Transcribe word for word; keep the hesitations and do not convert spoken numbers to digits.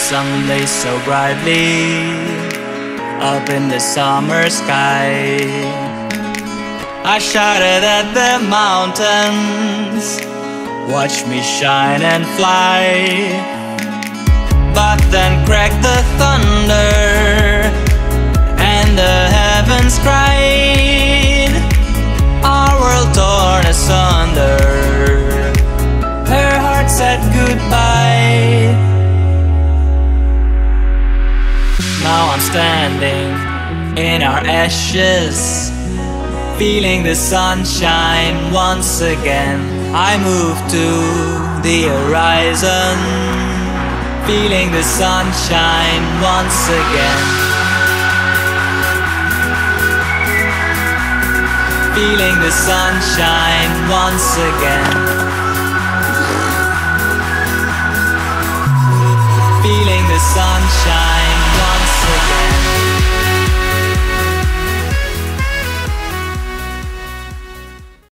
sun lays so brightly up in the summer sky. I shouted at the mountains, watch me shine and fly. But then cracked the thunder, and the heavens cried, our world torn asunder. Her heart said goodbye. Now I'm standing in our ashes, feeling the sunshine once again. I move to the horizon, feeling the sunshine once again. Feeling the sunshine once again. Feeling the sunshine